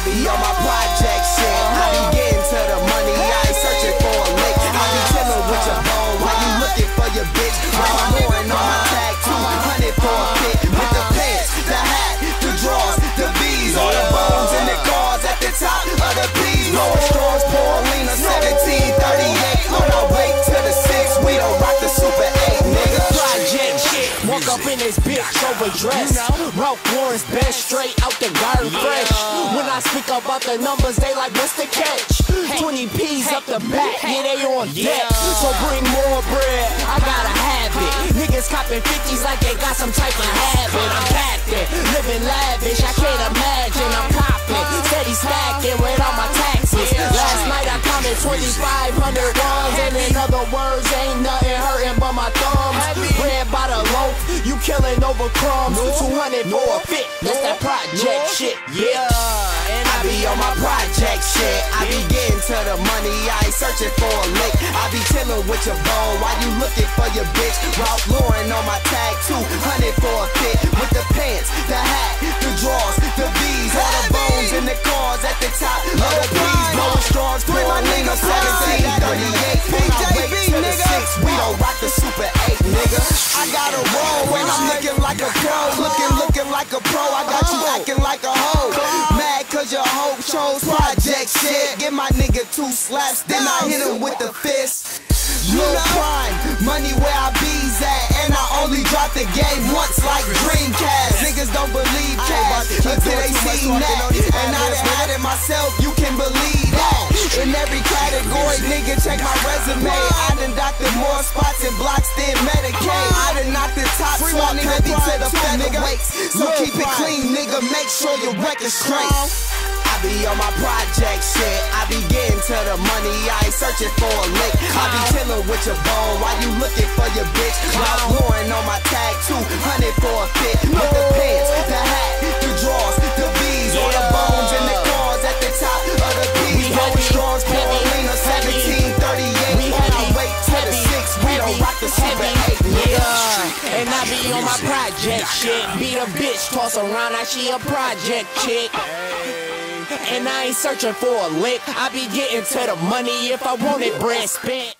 be on my project shit. I be getting to the money, I ain't searching for a lick. I be chillin' with your bone while you looking for your bitch. While I'm pouring on my tag 200 for a fit. With the pants, the hat, the drawers, the V's, all the bones and the cars at the top of the P's. Blowing straws, Paulina 1738. On our way to the 6, we don't rock the Super 8, nigga. Project shit, walk up in this bitch overdressed. Ralph Lauren's best, straight out the garden fresh. When I speak about the numbers, they like, what's the catch? 20 P's up the back, yeah, they on deck. So bring more bread, I gotta have it. Niggas copping 50s like they got some type of habit. I'm captain, living lavish, I can't imagine. I'm copping, steady stacking with all my taxes. Last night I counted 2,500 ones, and in other words, ain't nothing hurting but my thumbs. Bread by the loaf, you killing over crumbs. 200 for a fit, that's that project shit, yeah. And I be on my project shit. I be getting to the money, I ain't searching for a lick. I be chillin' with your bone while you looking for your bitch. Ralph Lauren on my tag 200 for a fit. With the pants, the hat, the drawers, the V's, all the bones and the cars at the top of the P's. Blowing straws, Paulina 1738. On our way to the 6, we don't rock the Super 8, nigga. I got a roll when I'm looking like a pro, looking like a pro. I got you acting like a hoe. Mad cause your hoe chose project shit. Give my nigga 2 slaps, then I hit him with the fist. No crime, money where I be's at, and I only drop the game once like Dreamcast. Niggas don't believe cash until they see that, and I done had it myself, you can believe that. In every category, nigga, check my resume. I done doctored more spots and blocks than Medicaid. I done knocked the top slot, heavy to the featherweights. So keep it clean, nigga, make sure your record's straight. I be on my project shit. I be getting to the money, I ain't searching for a lick. I be chillin' with your bone while you looking for your bitch. Ralph Lauren on my tag 200 for a fit. With the pants, the hat, the drawers, the V's, all the bones and the cars at the top of the P's. Blowing straws, Paulina 1738. On our way to the 6, we don't rock the Super 8, nigga. And I be on my project shit. Beat a bitch, toss around, now she a project chick. And I ain't searching for a lick, I be getting to the money if I want it, bread spent.